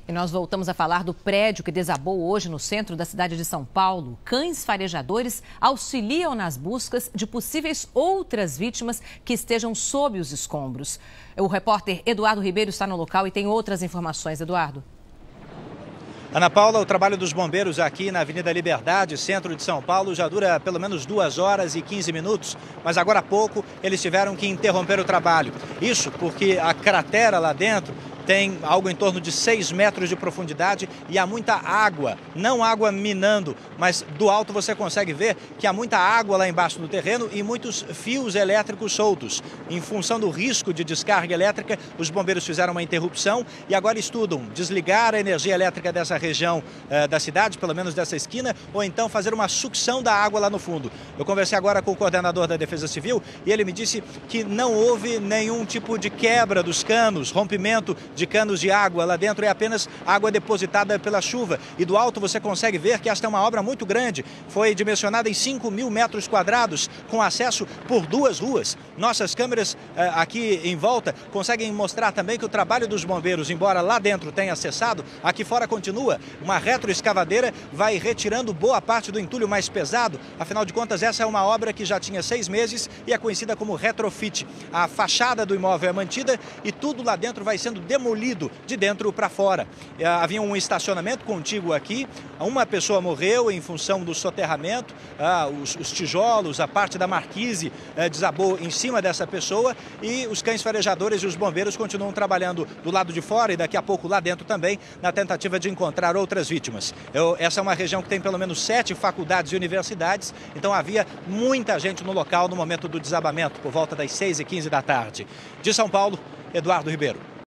E nós voltamos a falar do prédio que desabou hoje no centro da cidade de São Paulo. Cães farejadores auxiliam nas buscas de possíveis outras vítimas que estejam sob os escombros. O repórter Eduardo Ribeiro está no local e tem outras informações. Eduardo. Ana Paula, o trabalho dos bombeiros aqui na Avenida Liberdade, centro de São Paulo, já dura pelo menos 2 horas e 15 minutos, mas agora há pouco eles tiveram que interromper o trabalho. Isso porque a cratera lá dentro tem algo em torno de 6 metros de profundidade e há muita água, não água minando, mas do alto você consegue ver que há muita água lá embaixo no terreno e muitos fios elétricos soltos. Em função do risco de descarga elétrica, os bombeiros fizeram uma interrupção e agora estudam desligar a energia elétrica dessa região da cidade, pelo menos dessa esquina, ou então fazer uma sucção da água lá no fundo. Eu conversei agora com o coordenador da Defesa Civil e ele me disse que não houve nenhum tipo de quebra dos canos, rompimento de canos de água lá dentro, é apenas água depositada pela chuva. E do alto você consegue ver que esta é uma obra muito grande, foi dimensionada em 5.000 metros quadrados, com acesso por 2 ruas. Nossas câmeras aqui em volta conseguem mostrar também que o trabalho dos bombeiros, embora lá dentro tenha cessado, aqui fora continua. Uma retroescavadeira vai retirando boa parte do entulho mais pesado. Afinal de contas, essa é uma obra que já tinha 6 meses e é conhecida como retrofit. A fachada do imóvel é mantida e tudo lá dentro vai sendo demolido de dentro para fora. Havia um estacionamento contíguo aqui, uma pessoa morreu em função do soterramento, os tijolos, a parte da marquise desabou em cima dessa pessoa e os cães farejadores e os bombeiros continuam trabalhando do lado de fora e daqui a pouco lá dentro também, na tentativa de encontrar outras vítimas. Essa é uma região que tem pelo menos 7 faculdades e universidades, então havia muita gente no local no momento do desabamento, por volta das 6h15 da tarde. De São Paulo, Eduardo Ribeiro.